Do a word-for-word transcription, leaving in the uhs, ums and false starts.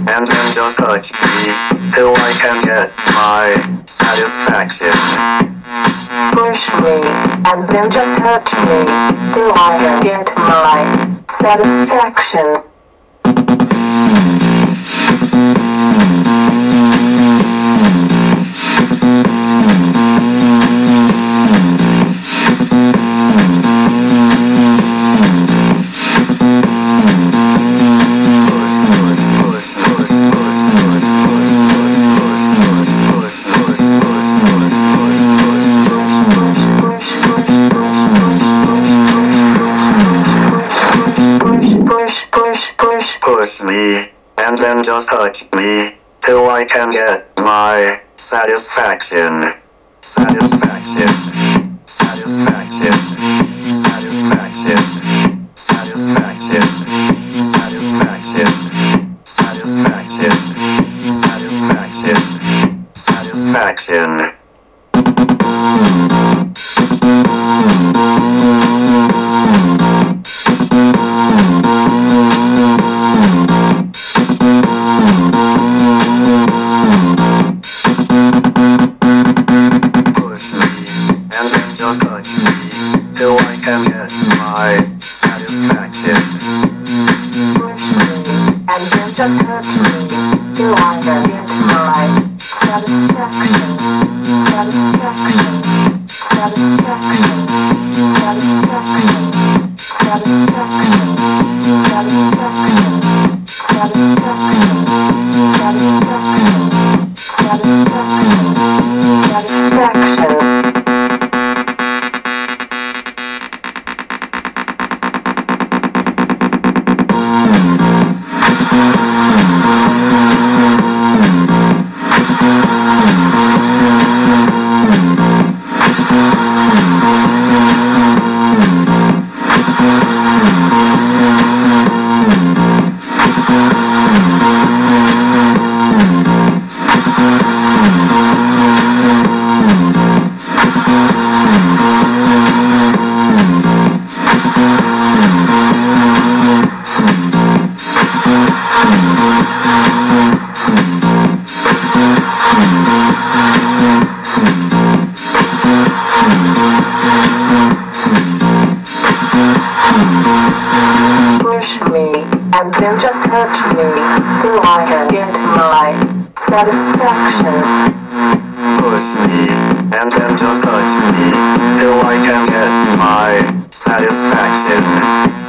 and then just touch me till I can get my satisfaction. Push me, and then just touch me till I can get my satisfaction. Push me, and then just touch me till I can get my satisfaction. Satisfaction. Satisfaction. Satisfaction. Satisfaction. Satisfaction. Satisfaction. Satisfaction. Satisfaction. Till I can get my satisfaction. Push me, and then just touch me till I can get my satisfaction. Satisfaction. Satisfaction. Satisfaction. Satisfaction. Satisfaction. Satisfaction. Satisfaction. Satisfaction. Satisfaction. Push me, and then just touch me till I can get my satisfaction. Push me, and then just touch me till I can get my satisfaction.